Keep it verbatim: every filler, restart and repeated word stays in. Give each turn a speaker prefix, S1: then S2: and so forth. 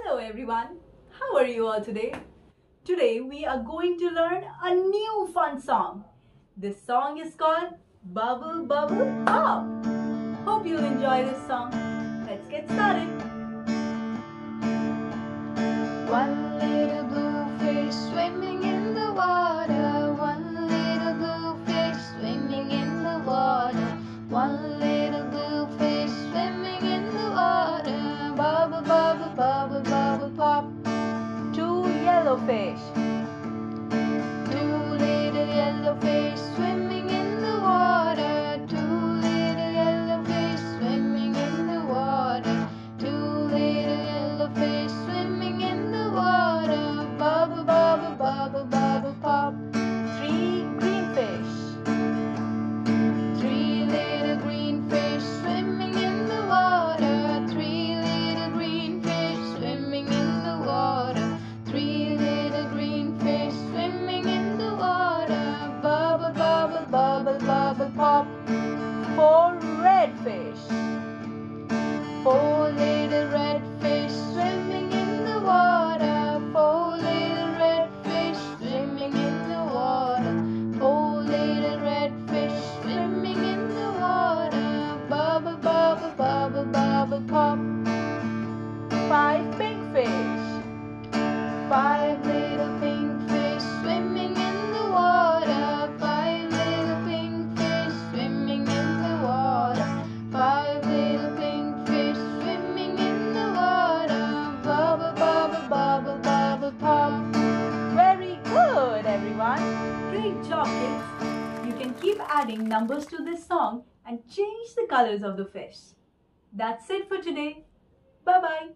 S1: Hello everyone, how are you all today? Today we are going to learn a new fun song. This song is called Bubble Bubble Pop. Hope you'll enjoy this song. Let's get started.
S2: One little blue fish swimming in the water. One little blue fish swimming in the water. One little blue fish swimming in the water. Bubble, bubble, bubble, bubble, pop.
S1: Two yellow fish.
S2: Two little yellow fish swimming in the water. Two little yellow fish swimming in the water. Two little yellow fish swimming in the water. Bubble, bubble, bubble, bubble, pop.
S1: Three green fish.
S2: Three little green fish swimming in the water. Three little green fish swimming in the water. Three little green fish swimming in the water. Bubble, bubble, bubble, bubble, pop.
S1: Four red fish.
S2: Four little red fish swimming in the water. Four little red fish swimming in the water. Four little red fish swimming in the water. Bubble, bubble, bubble, bubble, pop.
S1: Five pink fish.
S2: Five little pink fish swimming in the water. Five little pink fish swimming in the water. Five little pink fish swimming in the water. Bubble, bubble, bubble, bubble, pop.
S1: Very good everyone. Great job kids. You can keep adding numbers to this song and change the colors of the fish. That's it for today. Bye bye.